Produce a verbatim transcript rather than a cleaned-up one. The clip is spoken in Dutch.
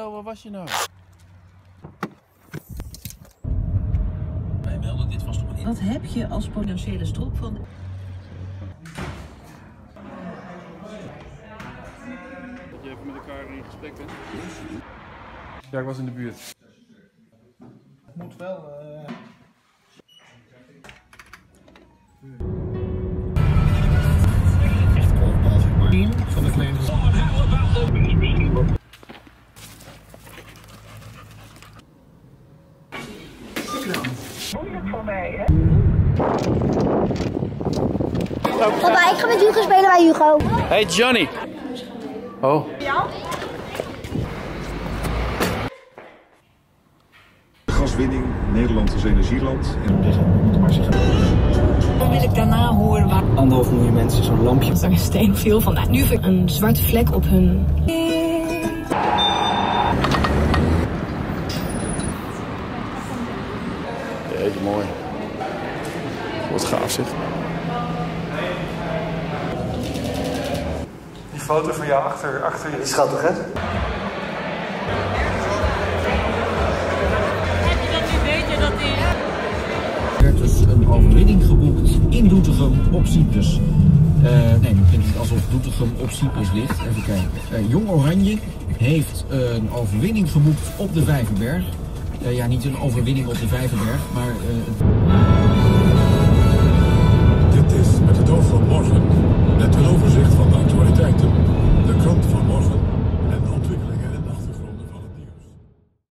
hallo, waar was je nou? Wij melden dit vast op een... Wat heb je als potentiële strop van... Dat je even met elkaar in gesprek bent? Ja, ik was in de buurt. Moet wel... Uh... Echt golfbal, zeg maar. Van de kleine... Moeilijk voor mij, hè? Papa, ik ga met Hugo spelen bij Hugo. Hey Johnny! Oh. Ja? Gaswinning, Nederland is energieland. Dan wil ik daarna horen waar... Anderhalf miljoen mensen zo'n lampje. Er is steen veel van. Nou, nu een zwarte vlek op hun... Jeetje, mooi. Wat gaaf zeg. Die foto van jou achter, achter je... Schattig, hè? Heb je dat nu weten dat die... Er werd dus een overwinning geboekt in Doetinchem op Cyprus. Uh, nee, nu klinkt het alsof Doetinchem op Cyprus ligt. Even kijken. Uh, Jong Oranje heeft uh, een overwinning geboekt op de Vijverberg. Uh, ja, niet een overwinning op de Vijverberg, maar... Uh, Dit is Met het oog van morgen. Met een overzicht van de actualiteiten. De krant van morgen.